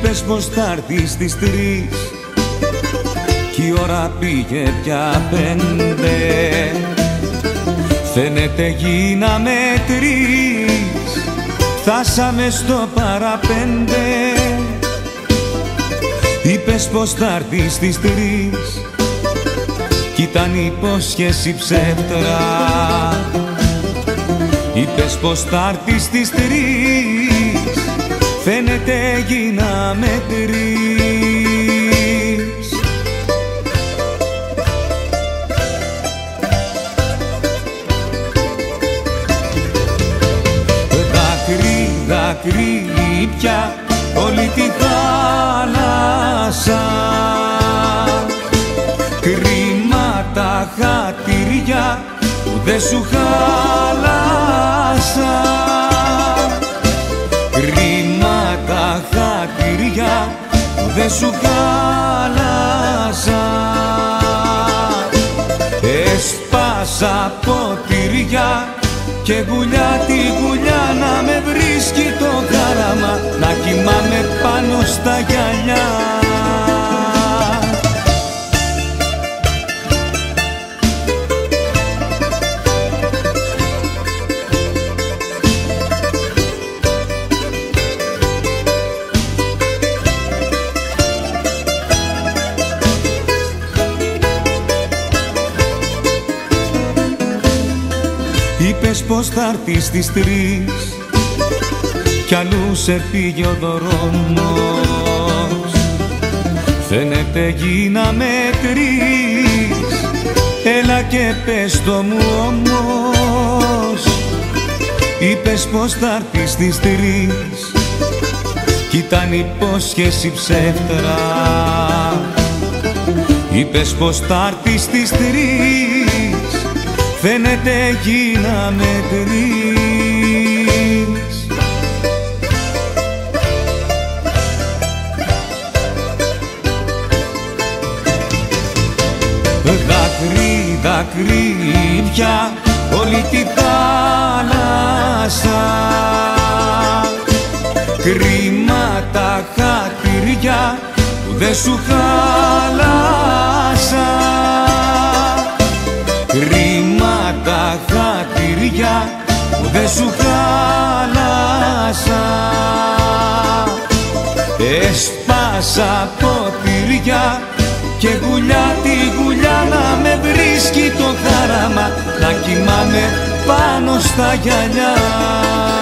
Είπες πως θα έρθεις στις 3 κι η ώρα πήγε πια 5. Φαίνεται γίναμε 3, φτάσαμε στο παραπέντε. Είπες πως θα έρθεις στις 3 κι ήταν υπόσχεση ψεύτρα. Είπες πως θα έρθεις στις 3, φαίνεται γίναμε 3. Δάκρυ, δάκρυ πια όλη τη θάλασσα. Κρίμα τα χατήρια που δεν σου χάλασα. Κρίμα τα χατήρια που δεν σου χάλασα. Έσπασα ποτήρια και γουλιά τη γουλιά να με βρίσκει το γάραμα, να κοιμάμαι πάνω στα γυαλιά. Είπες πως θα έρθεις στις 3 κι αλλού σε πήγε ο δρόμος. Φαίνεται γίναμε 3, έλα και πες το μου όμως. Είπες πως θα έρθεις στις 3 κι ήταν υπόσχεση ψεύτρα. Είπες πως θα έρθεις στις 3, φαίνεται γίναμε 3. Δάκρυ, δάκρυ πια όλη τη θάλασσα. Κρίμα τα χατήρια που δεν σου χάλασα. Κρίμα τα χατήρια που δεν σου χάλασα. Έσπασα ποτήρια και γουλιά τη γουλιά να με βρίσκει το χάραμα, να κοιμάμαι πάνω στα γυαλιά.